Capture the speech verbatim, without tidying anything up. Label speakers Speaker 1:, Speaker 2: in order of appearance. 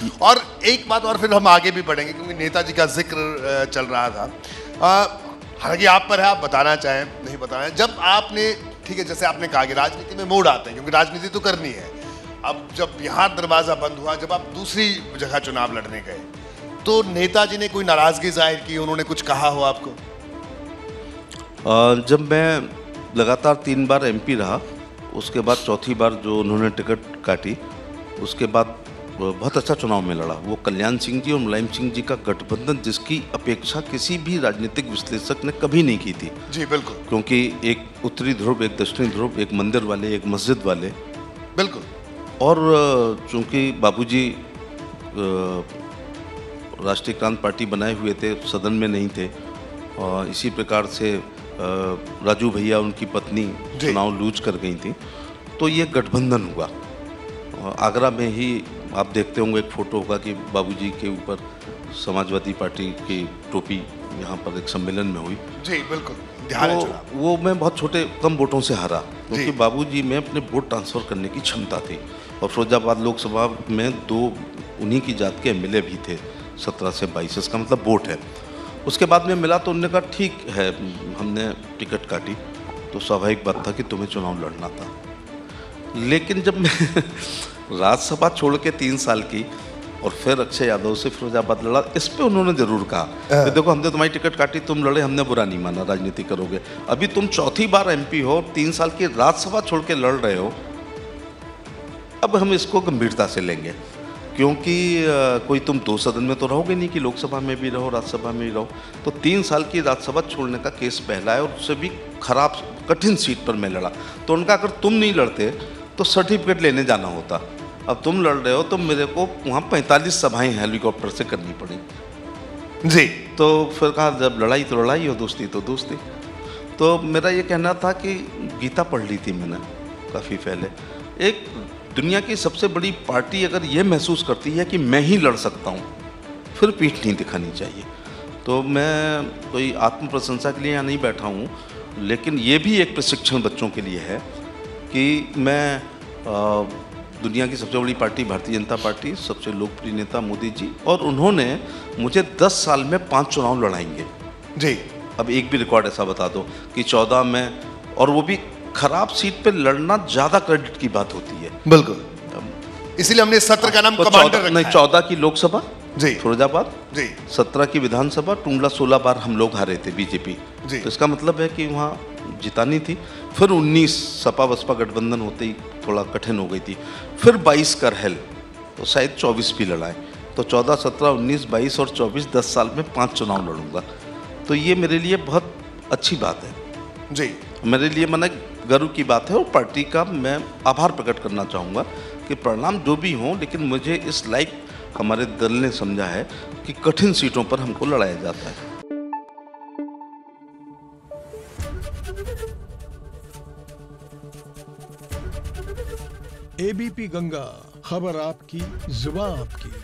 Speaker 1: और एक बात और फिर हम आगे भी बढ़ेंगे क्योंकि नेताजी का जिक्र चल रहा था। हालांकि आप पर है, आप बताना चाहें नहीं बताना है। जब आपने, ठीक है, जैसे आपने कहा कि राजनीति में मोड़ आते हैं क्योंकि राजनीति तो करनी है। अब जब यहाँ दरवाजा बंद हुआ, जब आप दूसरी जगह चुनाव लड़ने गए तो नेताजी ने कोई नाराजगी जाहिर की, उन्होंने कुछ कहा हो आपको?
Speaker 2: जब मैं लगातार तीन बार एमपी रहा, उसके बाद चौथी बार जो उन्होंने टिकट काटी, उसके बाद बहुत अच्छा चुनाव में लड़ा। वो कल्याण सिंह जी और मुलायम सिंह जी का गठबंधन जिसकी अपेक्षा किसी भी राजनीतिक विश्लेषक ने कभी नहीं की थी।
Speaker 1: जी बिल्कुल,
Speaker 2: क्योंकि एक उत्तरी ध्रुव, एक दक्षिणी ध्रुव, एक मंदिर वाले, एक मस्जिद वाले।
Speaker 1: बिल्कुल।
Speaker 2: और चूंकि बाबूजी राष्ट्रीय क्रांति पार्टी बनाए हुए थे, सदन में नहीं थे, और इसी प्रकार से राजू भैया उनकी पत्नी चुनाव लूज कर गई थी, तो ये गठबंधन हुआ। आगरा में ही आप देखते होंगे एक फोटो होगा कि बाबूजी के ऊपर समाजवादी पार्टी की टोपी यहाँ पर एक सम्मेलन में हुई।
Speaker 1: जी बिल्कुल, ध्यान है।
Speaker 2: तो वो मैं बहुत छोटे कम वोटों से हारा क्योंकि बाबूजी में अपने वोट ट्रांसफर करने की क्षमता थी। और फिरोजाबाद लोकसभा में दो उन्हीं की जात के एमएलए भी थे, सत्रह से बाईस, इसका मतलब वोट है। उसके बाद में मिला तो उन्होंने कहा ठीक है, हमने टिकट काटी तो स्वाभाविक बात था कि तुम्हें चुनाव लड़ना था। लेकिन जब मैं राज्यसभा छोड़ के तीन साल की और फिर अक्षय यादव से फिरोजाबाद लड़ा, इस पे उन्होंने जरूर कहा कि देखो हमने तुम्हारी टिकट काटी, तुम लड़े, हमने बुरा नहीं माना, राजनीति करोगे। अभी तुम चौथी बार एमपी हो, तीन साल की राज्यसभा छोड़ के लड़ रहे हो, अब हम इसको गंभीरता से लेंगे। क्योंकि कोई तुम दो सदन में तो रहोगे नहीं कि लोकसभा में भी रहो, राज्यसभा में भी रहो। तो तीन साल की राज्यसभा छोड़ने का केस पहला है और उससे भी खराब कठिन सीट पर मैं लड़ा। तो उनका अगर तुम नहीं लड़ते तो सर्टिफिकेट लेने जाना होता, अब तुम लड़ रहे हो तो मेरे को वहाँ पैंतालीस सभाएं हेलीकॉप्टर से करनी पड़ी।
Speaker 1: जी।
Speaker 2: तो फिर कहा जब लड़ाई तो लड़ाई और दोस्ती तो दोस्ती। तो मेरा ये कहना था कि गीता पढ़ ली थी मैंने काफ़ी पहले। एक दुनिया की सबसे बड़ी पार्टी अगर ये महसूस करती है कि मैं ही लड़ सकता हूँ, फिर पीठ नहीं दिखानी चाहिए। तो मैं कोई आत्म प्रशंसा के लिए यहाँ नहीं बैठा हूँ, लेकिन ये भी एक प्रशिक्षण बच्चों के लिए है कि मैं आ, दुनिया की सबसे बड़ी पार्टी भारतीय जनता पार्टी, सबसे लोकप्रिय नेता मोदी जी, और उन्होंने मुझे दस साल में पांच चुनाव लड़ाएंगे।
Speaker 1: जी।
Speaker 2: अब एक भी रिकॉर्ड ऐसा बता दो कि चौदह में, और वो भी खराब सीट पे लड़ना ज़्यादा क्रेडिट की बात होती है।
Speaker 1: बिल्कुल, इसीलिए हमने सत्र का नाम
Speaker 2: तो
Speaker 1: कमांडर रखा
Speaker 2: नहीं, चौदह की लोकसभा
Speaker 1: जी
Speaker 2: फिरोजाबाद
Speaker 1: जी,
Speaker 2: सत्रह की विधानसभा टुंडला सोलह बार हम लोग हारे थे बीजेपी
Speaker 1: जी।
Speaker 2: तो इसका मतलब है कि वहाँ जितानी थी। फिर उन्नीस सपा बसपा गठबंधन होते ही थोड़ा कठिन हो गई थी। फिर बाईस करहल, तो शायद चौबीस भी लड़ाए। तो चौदह, सत्रह, उन्नीस, बाईस और चौबीस, दस साल में पाँच चुनाव लड़ूंगा। तो ये मेरे लिए बहुत अच्छी बात है
Speaker 1: जी,
Speaker 2: मेरे लिए मैंने गर्व की बात है। और पार्टी का मैं आभार प्रकट करना चाहूँगा कि परिणाम जो भी हों, लेकिन मुझे इस लाइक हमारे दल ने समझा है कि कठिन सीटों पर हमको लड़ाया जाता है।
Speaker 3: एबीपी गंगा, खबर आपकी, जुबान आपकी।